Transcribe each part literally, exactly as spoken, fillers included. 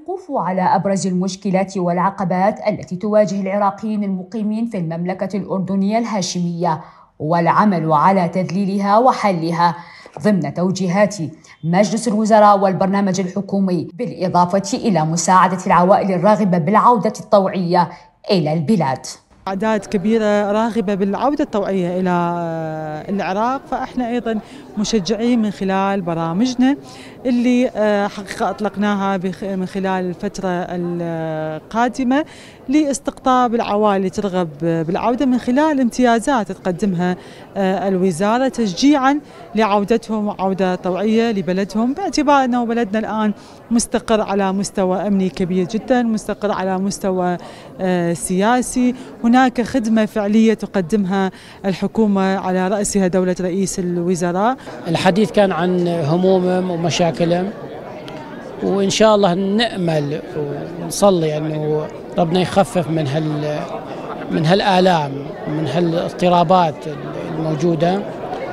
الوقوف على أبرز المشكلات والعقبات التي تواجه العراقيين المقيمين في المملكة الأردنية الهاشمية والعمل على تذليلها وحلها ضمن توجيهات مجلس الوزراء والبرنامج الحكومي، بالإضافة إلى مساعدة العوائل الراغبة بالعودة الطوعية إلى البلاد. أعداد كبيرة راغبة بالعودة الطوعية إلى العراق، فإحنا أيضا مشجعين من خلال برامجنا اللي حقيقة أطلقناها من خلال الفترة القادمة لاستقطاب العوائل اللي ترغب بالعودة من خلال امتيازات تقدمها الوزارة تشجيعا لعودتهم وعودة طوعية لبلدهم، باعتبار أنه بلدنا الآن مستقر على مستوى أمني كبير جدا، مستقر على مستوى سياسي، هناك خدمة فعلية تقدمها الحكومة على رأسها دولة رئيس الوزراء. الحديث كان عن همومهم ومشاكلهم، وإن شاء الله نأمل ونصلي أنه ربنا يخفف من هال من هالآلام ومن هالاضطرابات الموجودة،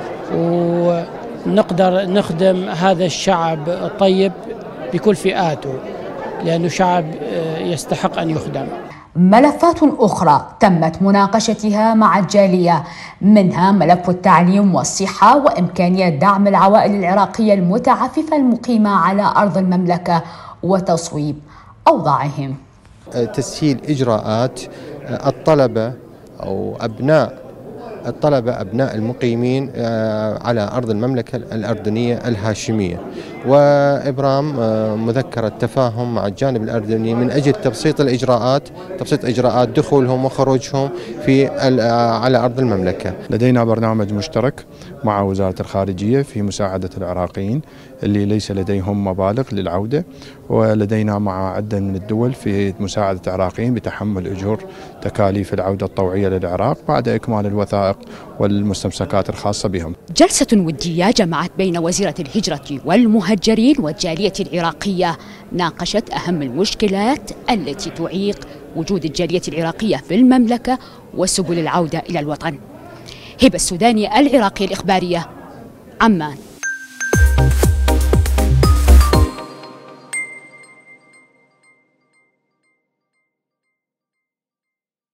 ونقدر نخدم هذا الشعب الطيب بكل فئاته، لأنه شعب يستحق أن يخدم. ملفات أخرى تمت مناقشتها مع الجالية، منها ملف التعليم والصحة وإمكانية دعم العوائل العراقية المتعففة المقيمة على أرض المملكة وتصويب أوضاعهم. تسهيل إجراءات الطلبة أو أبناء الطلبة أبناء المقيمين على أرض المملكة الأردنية الهاشمية، وإبرام مذكرة تفاهم مع الجانب الأردني من أجل تبسيط الإجراءات تبسيط إجراءات دخولهم وخروجهم في على أرض المملكة. لدينا برنامج مشترك مع وزارة الخارجية في مساعدة العراقيين اللي ليس لديهم مبالغ للعودة، ولدينا مع عدة من الدول في مساعدة العراقيين بتحمل أجور تكاليف العودة الطوعية للعراق بعد إكمال الوثائق والمستمسكات الخاصة بهم. جلسة ودية جمعت بين وزيرة الهجرة والمهجرين والجالية العراقية، ناقشت أهم المشكلات التي تعيق وجود الجالية العراقية في المملكة وسبل العودة إلى الوطن. هبة السوداني، العراقية الإخبارية، عمان.